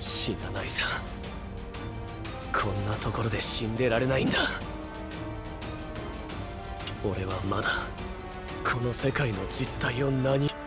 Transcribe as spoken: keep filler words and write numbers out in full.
死なないさ。こんなところで死んでられないんだ。俺はまだこの世界の実態を何